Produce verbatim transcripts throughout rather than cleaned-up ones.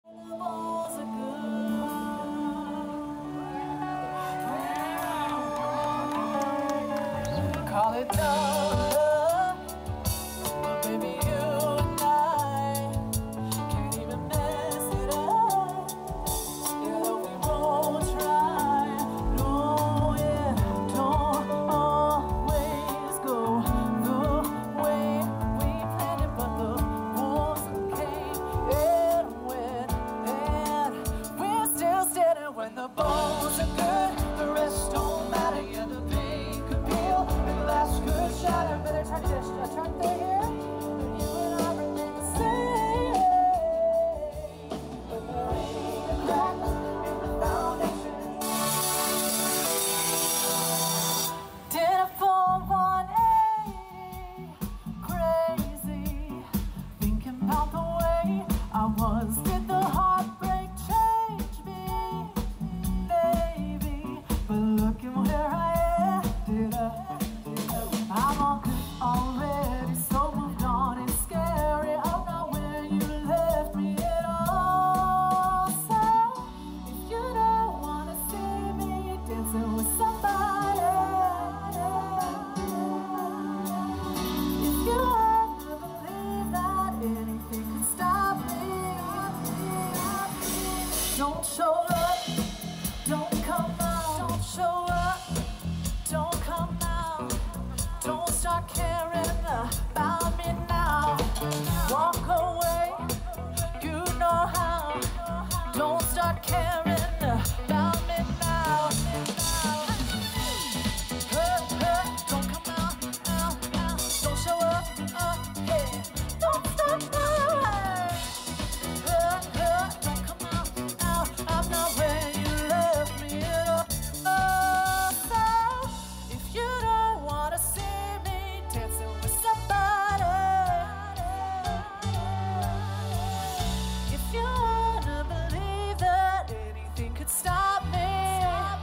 Call it love, but baby you and I can't even mess it up. Yeah, we won't try. No, yeah, don't always go the way we planned it, but the wolves came and went, and we're still standing when the bones are good. The rest don't matter. Yeah, the pain could peel, and the last could shatter. Better try to just attract the hair. And you and I remain the same. But there ain't a crack in the foundation. Did it for one eighty, crazy, thinking about the way I was. Did the heartbreak change me? Maybe, but look at where I am. Did I? Did I? I'm all good already, so moved on. It's scary, I'm not where you left me at all. So, if you don't wanna see me dancing with somebody, if you ever believe that anything could stop me, don't show up, don't come out, don't show up, don't come out, don't start caring about me now. Walk away, you know how. Don't start caring about me now. Uh, uh, don't come out, out, out. Don't show up, uh, yeah. Don't start now. Uh, uh, don't come out, out. I'm not where you left me at all. Oh, so if you don't wanna see me dancing with somebody, if you wanna believe that anything could stop me,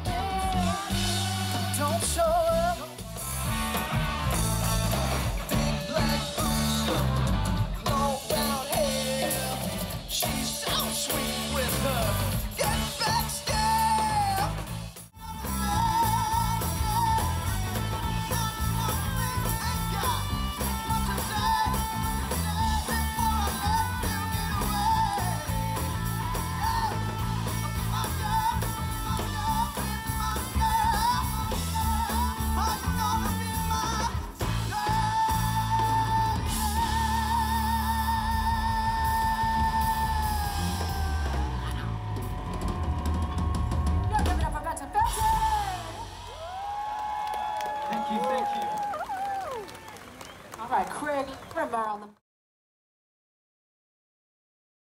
don't show up. Big black boots, long brown hair. She's so sweet with her get back stare. Ain't got much to say before I let you get away. My girl, my girl, my girl. Are you gonna be my You're giving up, I got to fetch it. Thank you, thank you. All right, Craig, remember on the